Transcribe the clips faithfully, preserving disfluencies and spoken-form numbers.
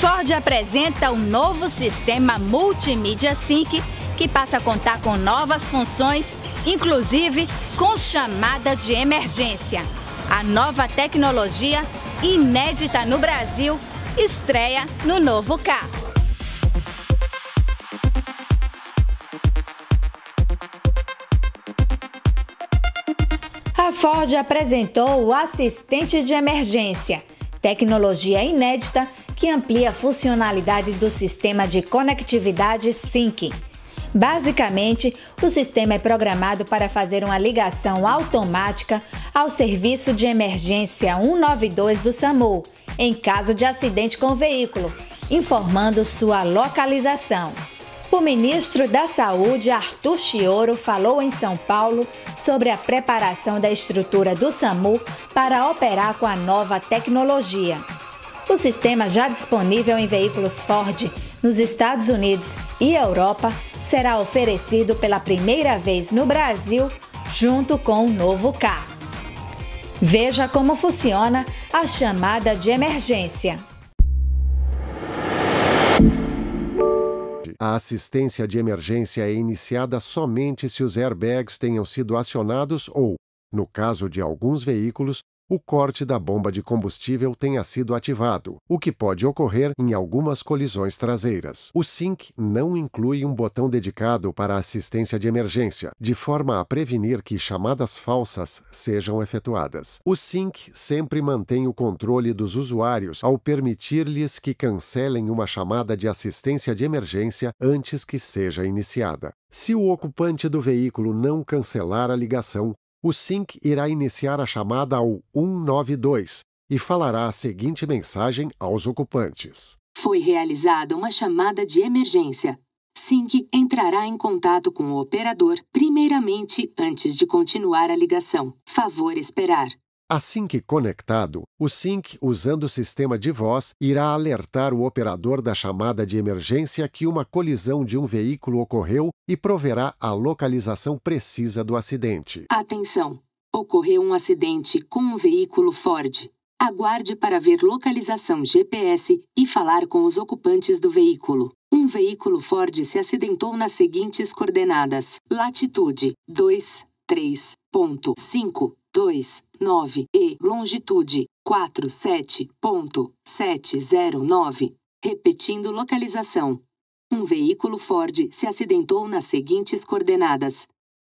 Ford apresenta o novo sistema Multimídia Sync, que passa a contar com novas funções, inclusive com chamada de emergência. A nova tecnologia, inédita no Brasil, estreia no novo carro. A Ford apresentou o assistente de emergência, tecnologia inédita que amplia a funcionalidade do sistema de conectividade Sync. Basicamente, o sistema é programado para fazer uma ligação automática ao serviço de emergência cento e noventa e dois do SAMU, em caso de acidente com o veículo, informando sua localização. O ministro da Saúde, Arthur Chioro, falou em São Paulo sobre a preparação da estrutura do SAMU para operar com a nova tecnologia. O sistema, já disponível em veículos Ford nos Estados Unidos e Europa, será oferecido pela primeira vez no Brasil, junto com o novo carro. Veja como funciona a chamada de emergência. A assistência de emergência é iniciada somente se os airbags tenham sido acionados ou, no caso de alguns veículos, o corte da bomba de combustível tenha sido ativado, o que pode ocorrer em algumas colisões traseiras. O Sync não inclui um botão dedicado para a assistência de emergência, de forma a prevenir que chamadas falsas sejam efetuadas. O Sync sempre mantém o controle dos usuários ao permitir-lhes que cancelem uma chamada de assistência de emergência antes que seja iniciada. Se o ocupante do veículo não cancelar a ligação, o Sync irá iniciar a chamada ao cento e noventa e dois e falará a seguinte mensagem aos ocupantes. Foi realizada uma chamada de emergência. Sync entrará em contato com o operador primeiramente antes de continuar a ligação. Favor esperar. Assim que conectado, o Sync, usando o sistema de voz, irá alertar o operador da chamada de emergência que uma colisão de um veículo ocorreu e proverá a localização precisa do acidente. Atenção! Ocorreu um acidente com um veículo Ford. Aguarde para ver localização G P S e falar com os ocupantes do veículo. Um veículo Ford se acidentou nas seguintes coordenadas: latitude dois três ponto cinco dois nove e longitude quatro sete ponto sete zero nove. Repetindo localização. Um veículo Ford se acidentou nas seguintes coordenadas: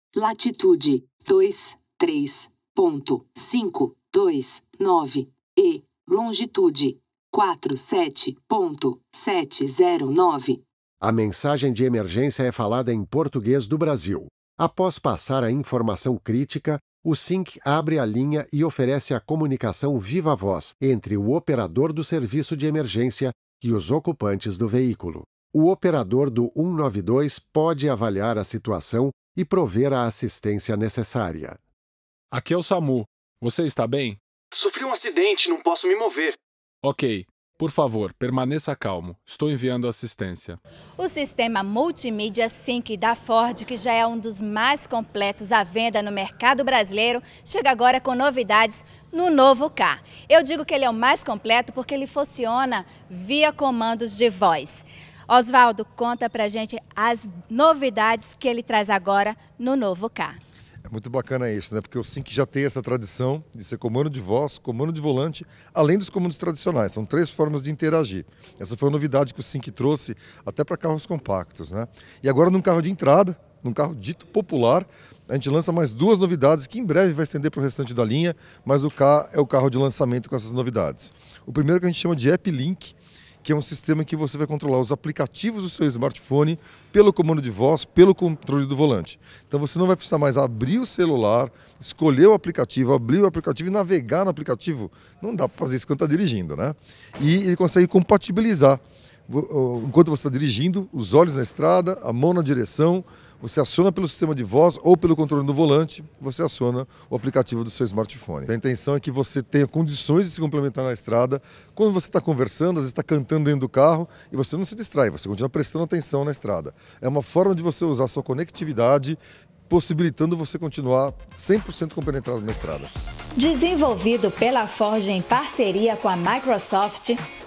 latitude dois três ponto cinco dois nove e longitude quatro sete ponto sete zero nove. A mensagem de emergência é falada em português do Brasil. Após passar a informação crítica, o Sync abre a linha e oferece a comunicação viva voz entre o operador do serviço de emergência e os ocupantes do veículo. O operador do cento e noventa e dois pode avaliar a situação e prover a assistência necessária. Aqui é o SAMU. Você está bem? Sofri um acidente, não posso me mover. Ok. Por favor, permaneça calmo. Estou enviando assistência. O sistema Multimídia Sync da Ford, que já é um dos mais completos à venda no mercado brasileiro, chega agora com novidades no novo carro. Eu digo que ele é o mais completo porque ele funciona via comandos de voz. Oswaldo, conta pra gente as novidades que ele traz agora no novo carro. É muito bacana isso, né? Porque o Sync já tem essa tradição de ser comando de voz, comando de volante, além dos comandos tradicionais. São três formas de interagir. Essa foi a novidade que o Sync trouxe até para carros compactos, né? E agora num carro de entrada, num carro dito popular, a gente lança mais duas novidades que em breve vai estender para o restante da linha, mas o K é o carro de lançamento com essas novidades. O primeiro que a gente chama de App Link, que é um sistema em que você vai controlar os aplicativos do seu smartphone pelo comando de voz, pelo controle do volante. Então você não vai precisar mais abrir o celular, escolher o aplicativo, abrir o aplicativo e navegar no aplicativo. Não dá para fazer isso quando está dirigindo, né? E ele consegue compatibilizar. Enquanto você está dirigindo, os olhos na estrada, a mão na direção, você aciona pelo sistema de voz ou pelo controle do volante, você aciona o aplicativo do seu smartphone. A intenção é que você tenha condições de se complementar na estrada. Quando você está conversando, às vezes está cantando dentro do carro e você não se distrai, você continua prestando atenção na estrada. É uma forma de você usar a sua conectividade, possibilitando você continuar cem por cento compenetrado na estrada. Desenvolvido pela Ford em parceria com a Microsoft,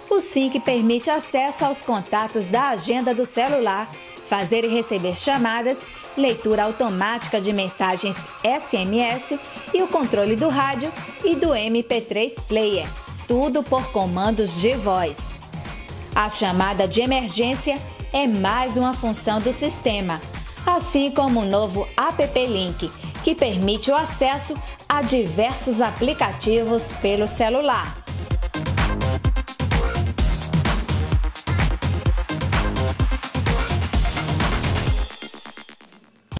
O Sync permite acesso aos contatos da agenda do celular, fazer e receber chamadas, leitura automática de mensagens S M S e o controle do rádio e do M P três Player, tudo por comandos de voz. A chamada de emergência é mais uma função do sistema, assim como o novo App Link, que permite o acesso a diversos aplicativos pelo celular.